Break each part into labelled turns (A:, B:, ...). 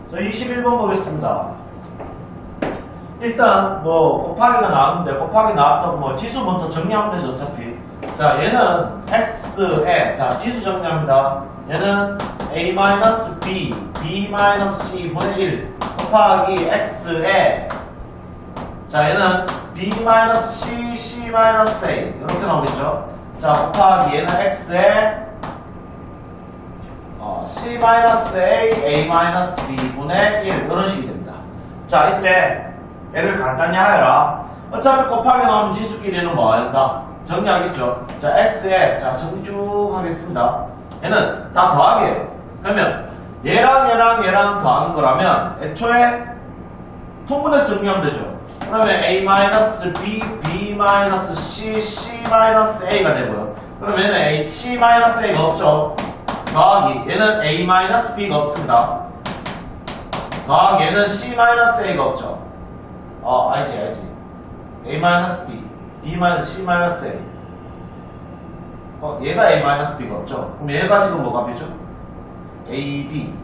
A: 자, 21번 보겠습니다. 일단 뭐 곱하기가 나왔는데 곱하기 나왔다고 뭐 지수 먼저 정리하면 되죠 어차피. 자, 얘는 x에 자 지수 정리합니다. 얘는 a-b, b-c 분의 1 곱하기 x에 자 얘는 b-c, c-a 이렇게 나오겠죠. 자 곱하기 얘는 x에 c-a, a-b 분의 1 이런 식이 됩니다. 자 이때 얘를 간단히 하여라. 어차피 곱하기 나오면 지수끼리는 뭐 한다? 정리하겠죠. 자 x에 자 정리 쭉 하겠습니다. 얘는 다 더하기예요. 그러면 얘랑 더하는 거라면 애초에 통분해서 정리하면 되죠. 그러면 a-b, b-c, c-a가 되고요. 그러면 얘는 c-a가 없죠. 더하기 얘는 a-b가 없습니다. 더하기 얘는 c-a가 없죠. 알지 a-b, b-c-a 얘가 a-b가 없죠. 그럼 얘가 지금 뭐가 되죠? ab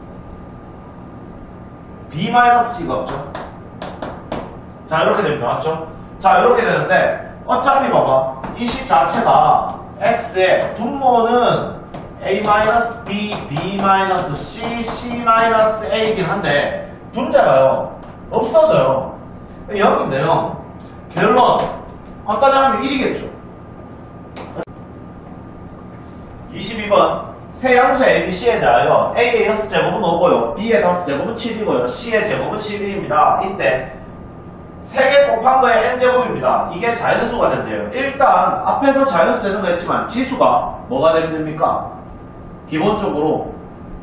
A: b-c가 없죠. 자 이렇게 됩니다. 맞죠? 자 이렇게 되는데 어차피 봐봐 이 식 자체가 x의 분모는 a-b, b-c, c-a이긴 한데 분자가요 없어져요. 0인데 0. 결론 간단히 하면 1이겠죠. 22번 세 양수 ABC에 대하여 A의 6제곱은 5고요 B의 5제곱은 7이고요 C의 제곱은 11입니다. 이때 3개 곱한 거에 n제곱입니다. 이게 자연수가 된대요. 일단 앞에서 자연수 되는 거 했지만 지수가 뭐가 되면 됩니까? 기본적으로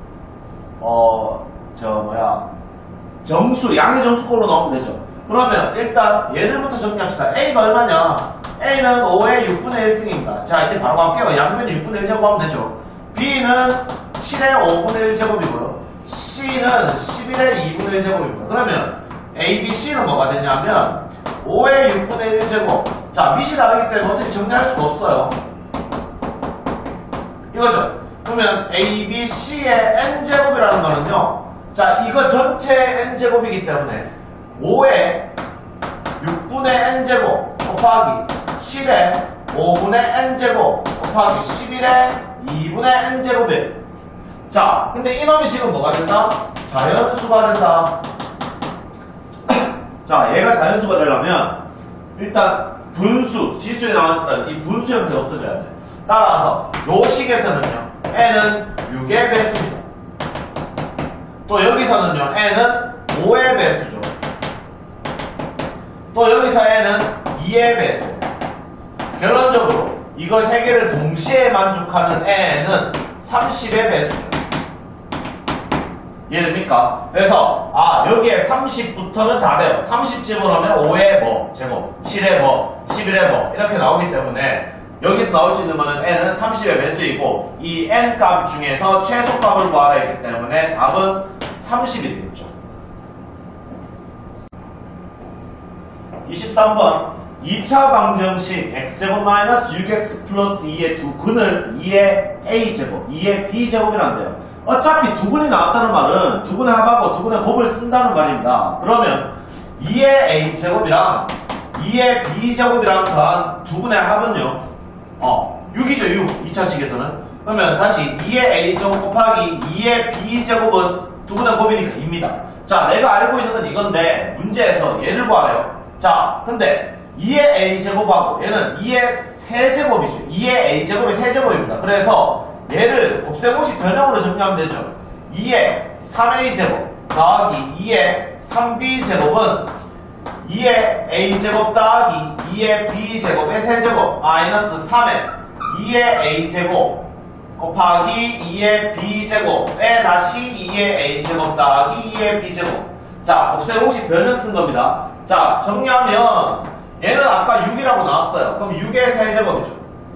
A: 정수, 양의 정수꼴로 나오면 되죠. 그러면 일단 얘들부터 정리합시다. A가 얼마냐? A는 5의 6분의 1승입니다. 자 이제 바로 갈게요. 양면이 6분의 1제곱 하면 되죠. B는 7의 5분의 1제곱이고요 C는 11의 2분의 1제곱입니다. 그러면 A, B, C는 뭐가 되냐면 5의 6분의 1제곱. 자 밑이 다르기 때문에 어떻게 정리할 수가 없어요. 이거죠. 그러면 A, B, C의 n제곱이라는 거는요 자 이거 전체 n제곱이기 때문에 5의 6분의 n제곱 곱하기 7의 5분의 n제곱 곱하기 11의 2분의 n제곱이에요. 자 근데 이놈이 지금 뭐가 된다? 자연수가 된다. 자 얘가 자연수가 되려면 일단 분수, 지수에 나왔던 이 분수 형태가 없어져야 돼. 따라서 요 식에서는요 n은 6의 배수입니다. 또 여기서는요 n은 5의 배수죠. 또 여기서 n은 2의 배수. 결론적으로 이걸 3개를 동시에 만족하는 n은 30의 배수죠. 이해됩니까? 그래서 여기에 30부터는 다 돼요. 30 집어넣으면 5의 뭐 제곱, 7의 뭐, 11의 뭐 이렇게 나오기 때문에 여기서 나올 수 있는 거는 n은 30의 배수이고 이 n 값 중에서 최소값을 구하라 했기 때문에 답은 30이 되겠죠. 23번 2차 방정식 x제곱 마이너스 6x 플러스 2의 두 근을 2의 a제곱, 2의 b제곱이란데요. 어차피 두 근이 나왔다는 말은 두 근의 합하고 두 근의 곱을 쓴다는 말입니다. 그러면 2의 a제곱이랑 2의 b제곱이랑 더한 두 근의 합은요 6이죠 6 2차식에서는. 그러면 다시 2의 a제곱 곱하기 2의 b제곱은 두 근의 곱이니까 2입니다. 자 내가 알고 있는 건 이건데 문제에서 얘를 구하래요. 자 근데 2의 a제곱하고 얘는 2의 세제곱이죠. 2의 a제곱이 세제곱입니다. 그래서 얘를 곱셈공식 변형으로 정리하면 되죠. 2의 3a제곱 더하기 2의 3b제곱은 2의 a제곱 더하기 2의 b제곱의 세제곱 마이너스 3의 2의 a제곱 곱하기 2의 b제곱에 다시 2의 a제곱 더하기 2의 b제곱. 자 곱셈공식 변형 쓴 겁니다. 자 정리하면 얘는 아까 6이라고 나왔어요. 그럼 6의 세제곱이죠.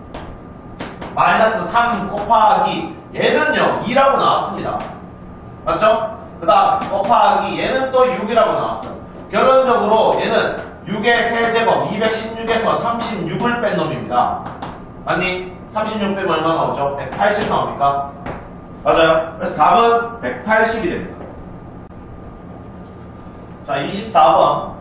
A: 마이너스 3 곱하기 얘는요 2라고 나왔습니다. 맞죠? 그 다음 곱하기 얘는 또 6이라고 나왔어요. 결론적으로 얘는 6의 세제곱 216에서 36을 뺀 놈입니다. 맞니? 36 빼면 얼마 나오죠? 180 나옵니까? 맞아요. 그래서 답은 180이 됩니다. 자, 24번.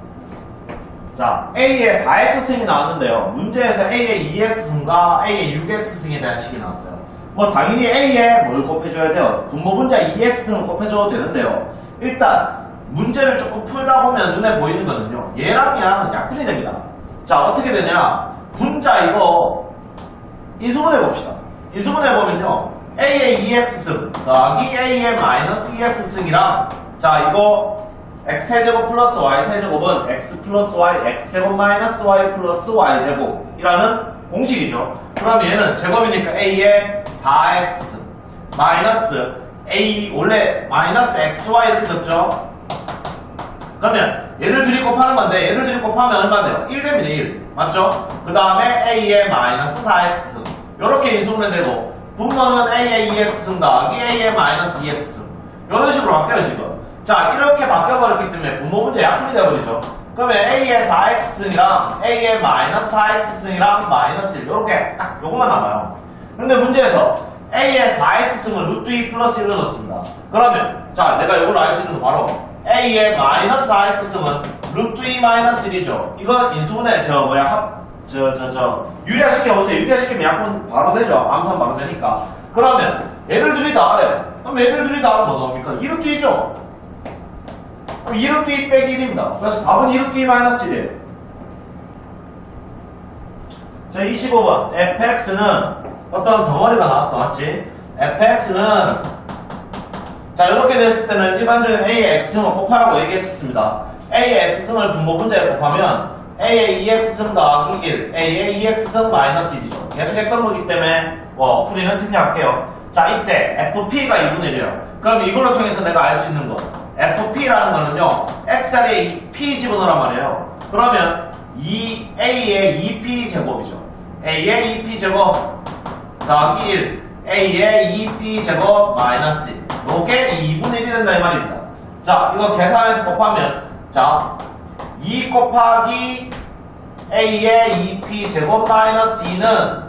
A: 자, A의 4x승이 나왔는데요. 문제에서 A의 2x승과 A의 6x승에 대한 식이 나왔어요. 뭐 당연히 A에 뭘 곱해줘야 돼요? 분모분자 2x승을 곱해줘도 되는데요. 일단 문제를 조금 풀다 보면 눈에 보이는 거는요. 얘랑 얘랑은 약분이 됩니다. 자, 어떻게 되냐? 분자 이거 인수분해 봅시다. 인수분해 보면요. A의 2x승 더하기 A의 마이너스 2x승이랑 자, 이거 x세제곱 플러스 y세제곱은 x 플러스 y x제곱 마이너스 y 플러스 y제곱이라는 공식이죠. 그럼 얘는 제곱이니까 a의 4x 마이너스 a 원래 마이너스 xy 이렇게 썼죠. 그러면 얘들 둘이 곱하는 건데 얘들 둘이 곱하면 얼마 돼요? 1 됩니다. 1 맞죠? 그 다음에 a의 마이너스 4x 이렇게 인수분해되고 분모는 a의 2x승 더하기 a의 마이너스 2x승 이런 식으로 바뀌어요 지금. 자, 이렇게 바뀌어버렸기 때문에 분모분자 약분이 되어버리죠. 그러면 A의 4x승이랑 A의 마이너스 4x승이랑 마이너스 1 이렇게 딱 요것만 남아요. 근데 문제에서 A의 4x승은 루트 2 플러스 1로 넣습니다. 그러면 자, 내가 이걸로 알 수 있는 거 바로 A의 마이너스 4x승은 루트 2 마이너스 1이죠. 이거 인수분해 유리화시켜보세요. 유리화시키면 약분 바로 되죠. 암산 바로 되니까. 그러면 얘들 둘이 다 하래. 그럼 얘들 둘이 다 하면 뭐 나옵니까? 2루트 2죠. 그럼 2루트 2 빼기 1입니다. 그래서 답은 2루트 2 마이너스 1이에요. 자, 25번. fx는 어떤 덩어리가 나왔다, 맞지? fx는 자, 이렇게 됐을 때는 일반적인 a의 x승을 곱하라고 얘기했었습니다. a의 x승을 분모분자에 곱하면 a의 2x승 더하기 1, a의 2x승 마이너스 1이죠. 계속했던 거기 때문에 풀이는 생략할게요. 자, 이때 fp가 2분의 1이에요. 그럼 이걸로 통해서 내가 알 수 있는 거 fp라는 거는요, x자리에 p 집어넣으란 말이에요. 그러면 a의 2p 제곱이죠. a의 2p 제곱 더하기 1, a의 2p 제곱 마이너스 1. 요게 2분의 1이 된다 이 말입니다. 자, 이거 계산해서 곱하면 자, 2 곱하기 a의 2p 제곱 마이너스 2는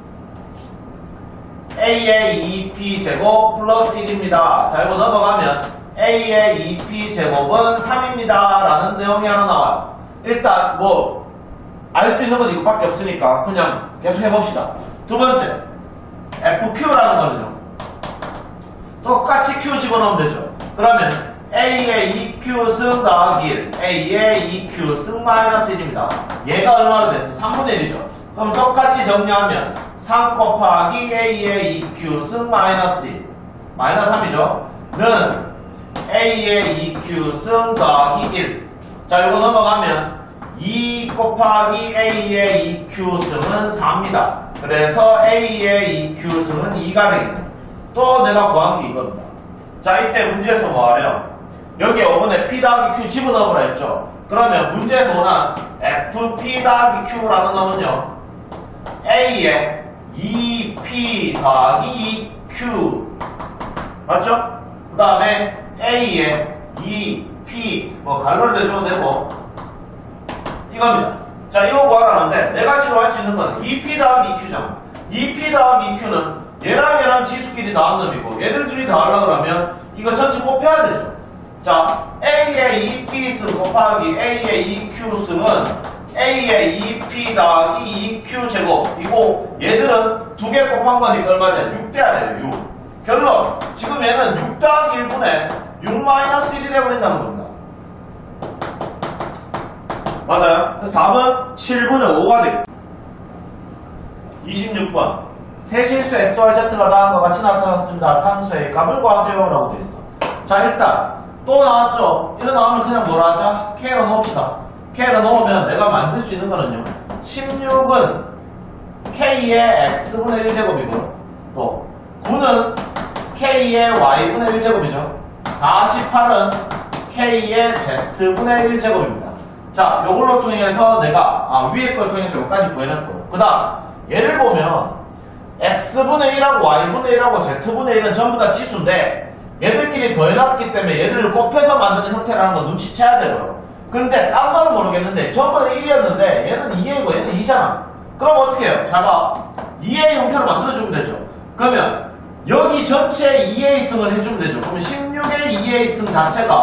A: a의 2p 제곱 플러스 1입니다. 자, 이거 넘어가면 a의 2p 제곱은 3입니다. 라는 내용이 하나 나와요. 일단 뭐 알 수 있는 건 이것밖에 없으니까 그냥 계속 해봅시다. 두 번째 fq라는 거는요, 똑같이 q 집어넣으면 되죠. 그러면 a의 2q승 더하기 1, a의 2q승 마이너스 1입니다. 얘가 얼마나 됐어? 3분의 1이죠. 그럼 똑같이 정리하면 3 곱하기 a의 2q승 마이너스 1 마이너스 3이죠. 는 a의 2q승 더하기 1. 자, 요거 넘어가면 2 곱하기 a의 2q승은 4입니다. 그래서 a의 2q승은 2가 되겠죠. 또 내가 구한 게 이겁니다. 자, 이때 문제에서 뭐 하래요? 여기 5번에 p 더하기 q 집어넣으라 했죠. 그러면 문제에서 원한 fp 더하기 q라는 놈은요, a의 2p 더하기 2q 맞죠? 그 다음에 a의 2p 뭐 갈로를 내줘도 되고 이겁니다. 자, 이거 구하라는데 내가 지금 할 수 있는 건 2p 더하기 2q잖아. 2p 더하기 2q는 얘랑 얘랑 지수끼리 더한 놈이고 얘들 둘이 더하려고 하면 이거 전체 곱해야 되죠. 자, a의 2p승 곱하기 a의 2q승은 a의 2p 더하기 2q 제곱이고 얘들은 두 개 곱한 거니까 얼마 돼? 6 돼야 돼요. 6. 결론 지금 얘는 6 더하기 1분의 6 마이너스 1이 돼버린다는 겁니다. 맞아요. 그래서 답은 7분의 5가 되겠다. 26번 세실수 XYZ가 다음과 같이 나타났습니다. 상수의 값을 구하세요 라고 되어 있어. 자, 일단 또 나왔죠. 이거 나오면 그냥 뭐라 하자? K로 넣읍시다. K로 넣으면 내가 만들 수 있는 거는요, 16은 K의 X분의 1제곱이고 또 9는 K의 Y분의 1제곱이죠. 48은 K의 Z분의 1제곱입니다. 자, 요걸로 통해서 내가 위에 걸 통해서 여기까지 구해놨고, 그 다음 얘를 보면 X분의 1하고 Y분의 1하고 Z분의 1은 전부 다 지수인데 얘들끼리 더해놨기 때문에 얘들을 곱해서 만드는 형태라는 거 눈치채야 돼요. 근데 딴 거는 모르겠는데 전번에 1이었는데 얘는 2A고 얘는 2잖아. 그럼 어떻게 해요? 잘 봐. 2A 형태로 만들어주면 되죠. 그러면 여기 전체에 2A승을 해주면 되죠. 그러면 16의 2A승 자체가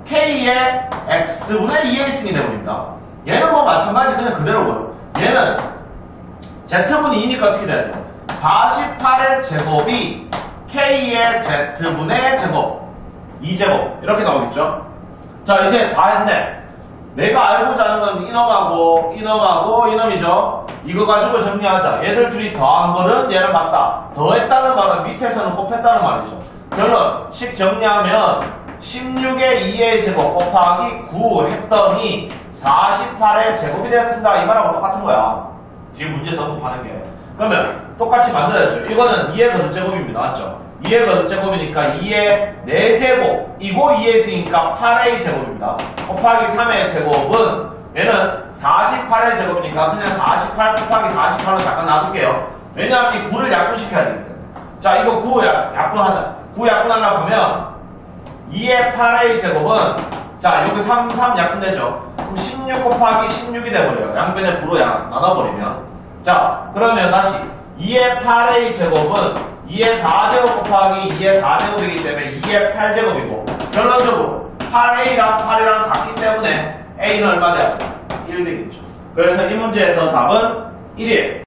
A: K의 X분의 2A승이 되어버립니다. 얘는 뭐 마찬가지 그냥 그대로고요. 얘는 Z분이 2니까 어떻게 돼야 돼요? 48의 제곱이 K의 Z분의 제곱 2제곱 이렇게 나오겠죠? 자 이제 다 했네. 내가 알고자 하는 건 이놈하고 이놈이죠. 이거 가지고 정리하자. 얘들 둘이 더한 거는 얘는 맞다. 더했다는 말은 밑에서는 곱했다는 말이죠. 결론 식 정리하면 16의 2의 제곱 곱하기 9 했더니 48의 제곱이 되었습니다. 이 말하고 똑같은 거야. 지금 문제 성립하는 게. 그러면 똑같이 만들어야죠. 이거는 2의 거듭제곱입니다. 맞죠? 2의 거듭제곱이니까 2의 4제곱 이고 2의 있으니까 8의 제곱입니다. 곱하기 3의 제곱은 얘는 48의 제곱이니까 그냥 48 곱하기 48로 잠깐 놔둘게요. 왜냐하면 이 9를 약분시켜야 되기 때문에. 자 이거 9 약분하자. 9 약분하려고 하면 2의 8의 제곱은 자 여기 3 약분되죠. 그럼 16 곱하기 16이 돼버려요. 양변에 9로 나눠버리면. 자 그러면 다시 2의 8의 제곱은 2의 4제곱 곱하기 2의 4제곱이기 때문에 2의 8제곱이고 결론적으로 8A랑 8이랑 같기 때문에 A는 얼마 돼요? 1 되겠죠. 그래서 이 문제에서 답은 1이에요.